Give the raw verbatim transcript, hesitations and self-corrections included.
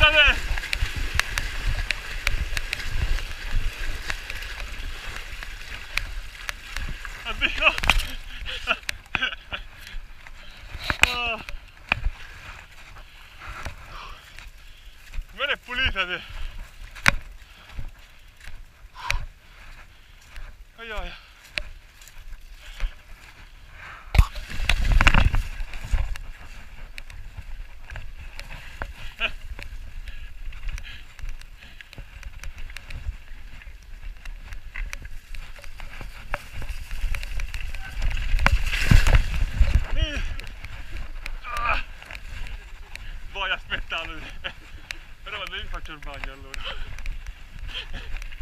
pulita te! Addio! Oh. Guarda è pulita te! Aia aia! Poi aspettate, però quando io faccio il bagno allora.